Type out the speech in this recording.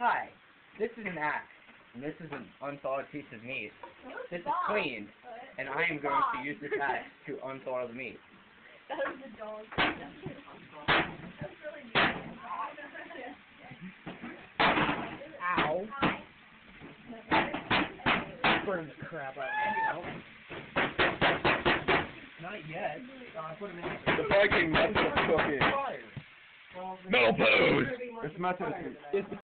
Hi, this is an axe, and this is an unthawed piece of meat. This is clean, and I am going to use this axe to unthaw the meat. That was the dog. That's really mean. Ow. Burn the crap out of myself. Not yet. I put him in. The Viking method of cooking. Metal pose! This method is